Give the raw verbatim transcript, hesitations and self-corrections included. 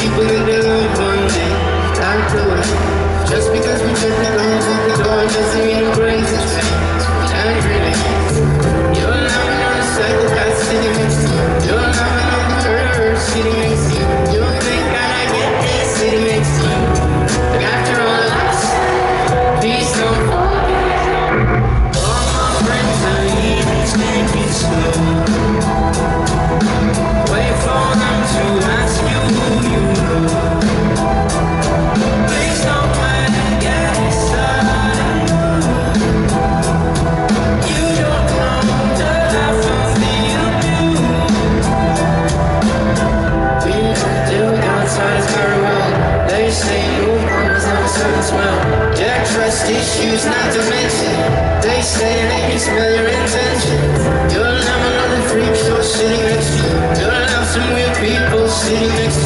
people in their love one day, like the way. Just because we took the guns at the door doesn't mean we're going to change. And really, you're not another psychopath sitting next to you. You're not another murderer sitting next to you. You don't think I get this sitting next to you. But after all of this, please don't forget. All my friends are Heathens, take it slow. Wait for them to ask you who you know. Please don't mind and get started. You don't know the life of the you do. We do outside is very well. They say your mama's on a certain smell. Yeah, trust issues not to mention. They say they can smell your intentions. You'll have another freak show sitting next to you. You'll have some weird people sitting next to you.